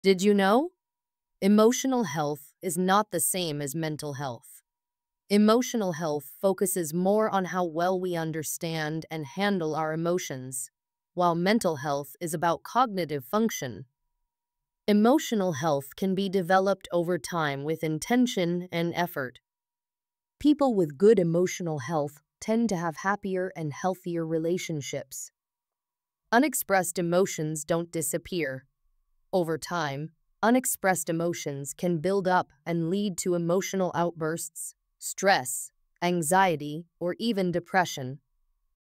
Did you know? Emotional health is not the same as mental health. Emotional health focuses more on how well we understand and handle our emotions, while mental health is about cognitive function. Emotional health can be developed over time with intention and effort. People with good emotional health tend to have happier and healthier relationships. Unexpressed emotions don't disappear. Over time, unexpressed emotions can build up and lead to emotional outbursts, stress, anxiety, or even depression.